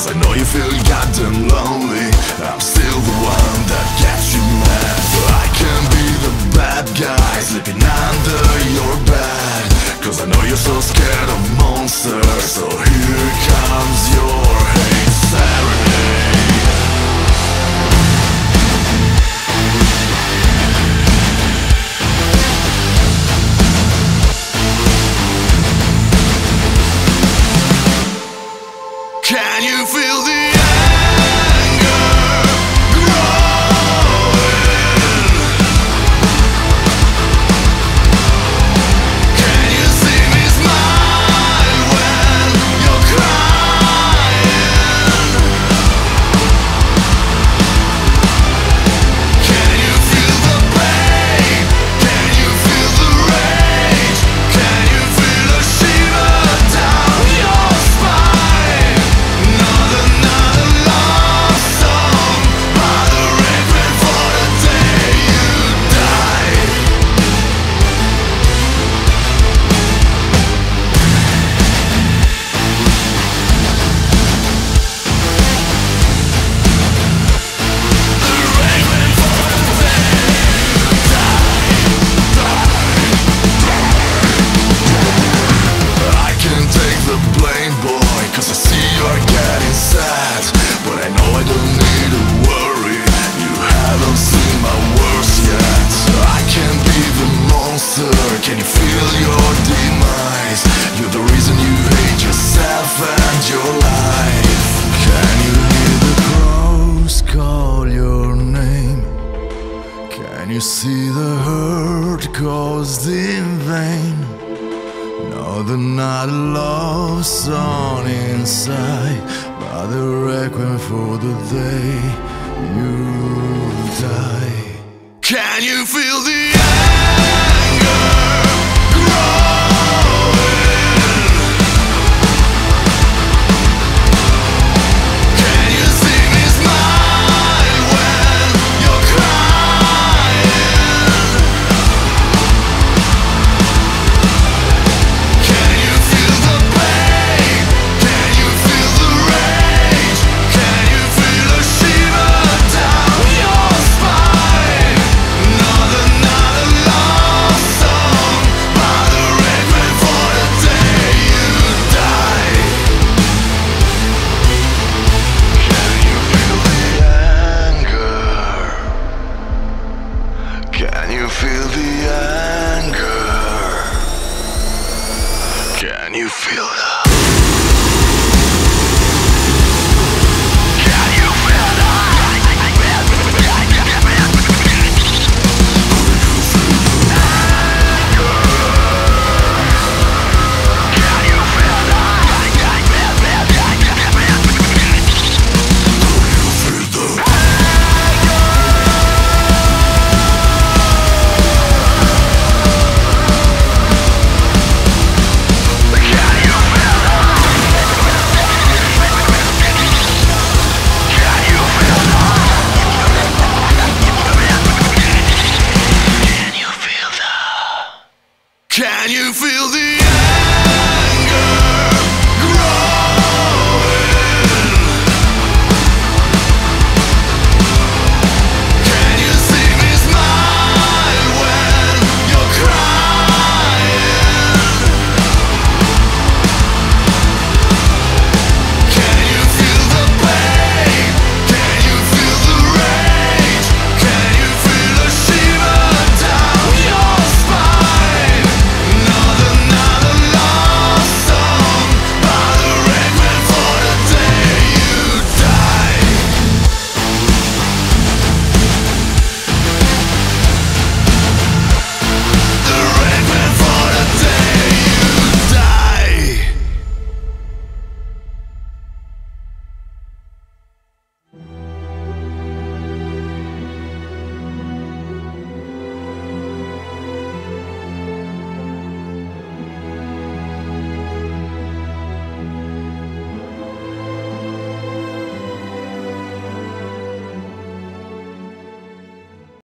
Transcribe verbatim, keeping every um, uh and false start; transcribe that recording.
'cause I know you feel goddamn lonely. I'm still the one that gets you mad. I can be the bad guy sleeping under your bed, 'cause I know you're so scared of monsters. So here comes your hate serenade. Can you feel the anger growing? Can you see me smile when you're crying? Can you feel the pain? Can you feel the rage? Can you feel a shiver down your spine? Another, another love song by the requiem for the day you die. The requiem for the day you die, die, die. I can take the blame, boy, 'cause I see you're getting sad. But I know I don't need to worry, you haven't seen my worst yet. I can be the monster, can you feel your demise? You're the reason you hate yourself and your life. Can you hear the crows call your name? Can you see the hurt caused in vain? Another night of love song inside, by the requiem for the day you die. Can you feel the anger growing? Can you see me smile when you're crying? Can you feel the pain? Can you feel the rage? Can you feel a shiver down your spine? Another, another love song by the requiem for the day you die. Can you feel the anger? Can you feel the anger? Can you feel the Can you feel the Can you feel the